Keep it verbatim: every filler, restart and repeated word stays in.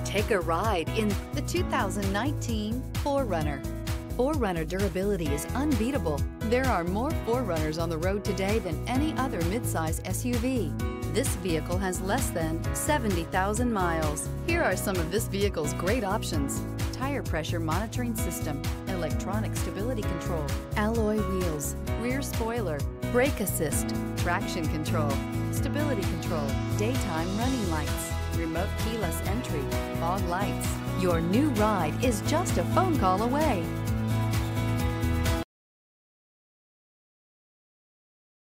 Take a ride in the two thousand nineteen four runner. four runner durability is unbeatable. There are more four runners on the road today than any other midsize S U V. This vehicle has less than seventy thousand miles. Here are some of this vehicle's great options: tire pressure monitoring system, electronic stability control, alloy wheels, rear spoiler, brake assist, traction control, stability control, daytime running lights, remote keyless entry, fog lights. Your new ride is just a phone call away.